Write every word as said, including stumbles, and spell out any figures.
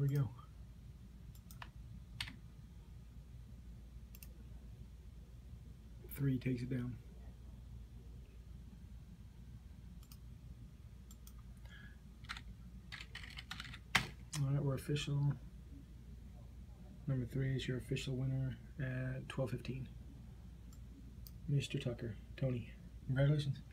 we go. Three takes it down. All right, we're official. Number three is your official winner at twelve fifteen. Mister Tucker, Tony, congratulations.